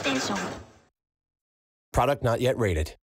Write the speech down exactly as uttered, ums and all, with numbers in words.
テンション。 Product not yet rated.